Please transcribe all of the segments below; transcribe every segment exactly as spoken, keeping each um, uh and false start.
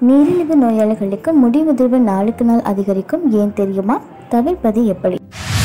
நீரிழிவு நோயாளிகளுக்கு முடி உதிர்வு நாளுக்கு நாள் அதிகரிக்கும், ஏன் தெரியுமா? தவிர்ப்பது எப்படி?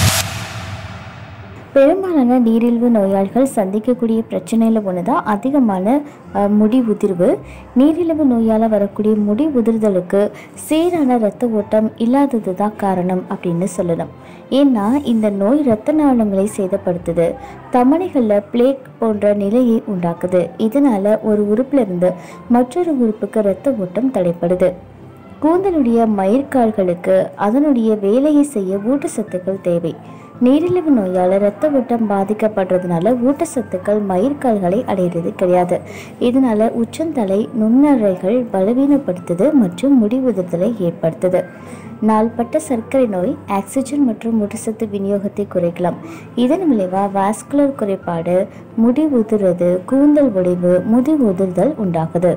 பெரும்பாலான நீரிழிவு நோயாளிகள் சந்திக்கக்கூடிய பிரச்சனையில் ஒன்று தான் அதிகமான முடி உதிர்வு. நீரிழிவு நோயால் வரக்கூடிய முடி உதிர்தலுக்கு சீரான இரத்த ஓட்டம் இல்லாதது தான் காரணம் அப்படின்னு சொல்லணும். ஏன்னா இந்த நோய் இரத்த நாளங்களை சேதப்படுத்துது, தமனிகளில் பிளேக் போன்ற நிலையை உண்டாக்குது. இதனால ஒரு உறுப்பிலிருந்து மற்றொரு உறுப்புக்கு இரத்த ஓட்டம் தடைப்படுது. கூந்தலுடைய மயிர்கால்களுக்கு அதனுடைய வேலையை செய்ய ஊட்டச்சத்துக்கள் தேவை. நீரிழிவு நோயால் இரத்த ஓட்டம் பாதிக்கப்படுறதுனால ஊட்டச்சத்துக்கள் மயிர்கால்களை அடையிறது கிடையாது. இதனால உச்சந்தலை நுண்ணறைகள் பலவீனப்படுத்துது மற்றும் முடி உதிர்தலை ஏற்படுத்துது. நாள்பட்ட சர்க்கரை நோய் ஆக்சிஜன் மற்றும் ஊட்டச்சத்து விநியோகத்தை குறைக்கலாம். இதன் விளைவாக வாஸ்குலர் குறைபாடு, முடி உதிர்வது, கூந்தல் ஒடிவு, முடி உதிர்தல் உண்டாகுது.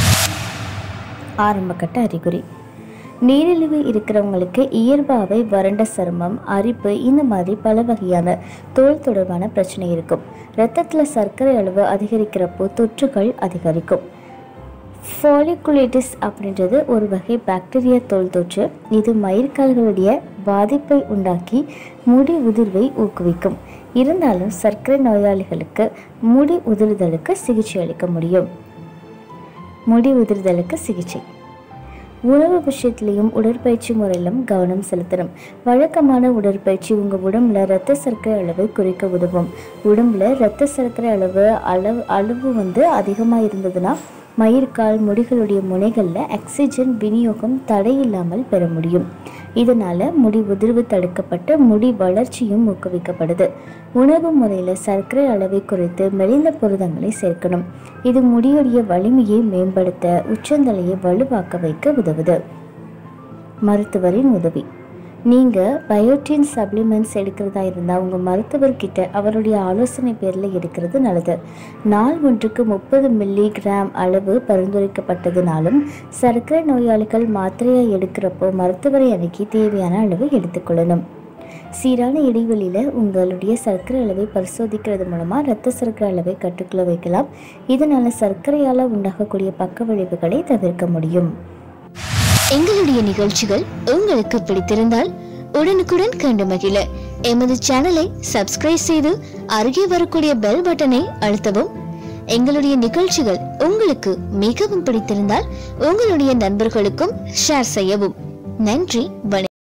ஆரம்பகட்ட அறிகுறி: நீரிழிவு இருக்கிறவங்களுக்கு இயல்பாகவே வறண்ட சருமம், அரிப்பு, இந்த மாதிரி பல வகையான தோல் தொடர்பான பிரச்சனை இருக்கும். இரத்தத்தில் சர்க்கரை அளவு அதிகரிக்கிறப்போ தொற்றுகள் அதிகரிக்கும். ஃபாலிகுலைட்டிஸ் அப்படின்றது ஒரு வகை பாக்டீரியா தோல் தொற்று. இது மயிர்கால்களுடைய பாதிப்பை உண்டாக்கி முடி உதிர்வை ஊக்குவிக்கும். இருந்தாலும் சர்க்கரை நோயாளிகளுக்கு முடி உதிர்தலுக்கு சிகிச்சை அளிக்க முடியும். முடி உதிர்தலுக்கு சிகிச்சை: உணவு விஷயத்திலையும் உடற்பயிற்சி முறையிலும் கவனம் செலுத்தணும். வழக்கமான உடற்பயிற்சி உங்கள் உடம்புல இரத்த சர்க்கரை அளவை குறைக்க உதவும். உடம்புல இரத்த சர்க்கரை அளவு அளவு அளவு வந்து அதிகமாக இருந்ததுன்னா மயிர்கால், முடிகளுடைய முனைகளில் ஆக்சிஜன் விநியோகம் தடையில்லாமல் பெற முடியும். இதனால் முடி உதிர்வு தடுக்கப்பட்டு முடி வளர்ச்சியும் ஊக்குவிக்கப்படுது. உணவு முறையில் சர்க்கரை அளவை குறைத்து மெலிந்த புரதங்களை சேர்க்கணும். இது முடியுடைய வலிமையை மேம்படுத்த, உச்சந்தலையை வலுவாக்க வைக்க உதவுது. மருத்துவரின் உதவி: நீங்கள் பயோட்டின் சப்ளிமெண்ட்ஸ் எடுக்கிறதா இருந்தால் உங்கள் மருத்துவர்கிட்ட அவருடைய ஆலோசனை பேரில் எடுக்கிறது நல்லது. நாள் ஒன்றுக்கு முப்பது மில்லி கிராம் அளவு பரிந்துரைக்கப்பட்டதுனாலும் சர்க்கரை நோயாளிகள் மாத்திரையாக எடுக்கிறப்போ மருத்துவரை அணுகி தேவையான அளவு எடுத்துக்கொள்ளணும். சீரான இடைவெளியில் உங்களுடைய சர்க்கரை அளவை பரிசோதிக்கிறது மூலமாக இரத்த சர்க்கரை அளவை கட்டுக்குள்ள வைக்கலாம். இதனால் சர்க்கரையால் உண்டாகக்கூடிய பக்க விளைவுகளை தவிர்க்க முடியும். எங்களுடைய நிகழ்ச்சிகள் உங்களுக்கு பிடித்திருந்தால் உடனுக்குடன் கண்டு மகிழ எமது சேனலை சப்ஸ்கிரைப் செய்து அருகே வரக்கூடிய பெல் பட்டனை அழுத்தவும். எங்களுடைய நிகழ்ச்சிகள் உங்களுக்கு மிகவும் பிடித்திருந்தால் உங்களுடைய நண்பர்களுக்கும் ஷேர் செய்யவும். நன்றி.